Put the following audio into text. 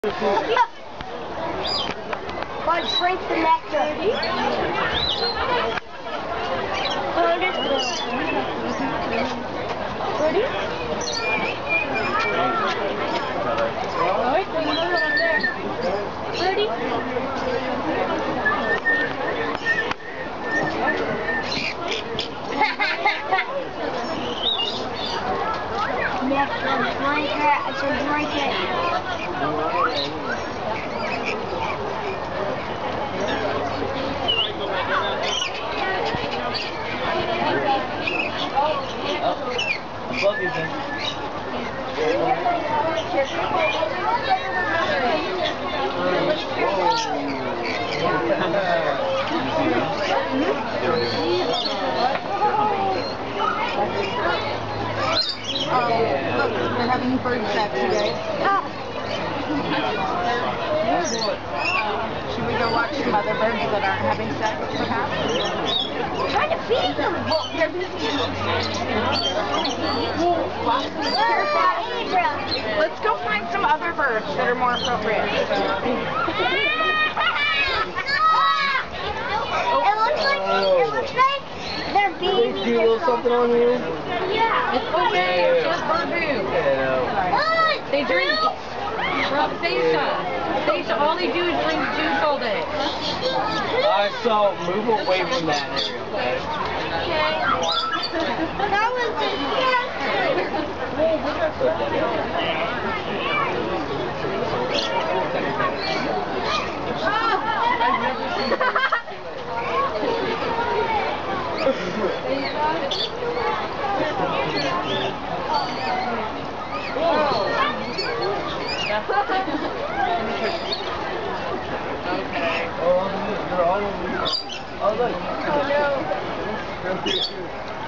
God, shrink the nectar. Ready? Alright, so you know what I'm there. Ready? Nectar, drink it. I said drink it. Buggy's in. Look, we're having bird sex today. Should we go watch some other birds that aren't having sex, perhaps? I'm trying to feed them. Well, they're being Let's go find some other birds that are more appropriate. It looks like they're babies. Do a little something on you? Yeah. It's okay, it's just bird food. They drink rosacea. All they do is drink juice all day. So move away from that area, okay? That was Okay. Oh, they're all over. Oh, look. Oh no.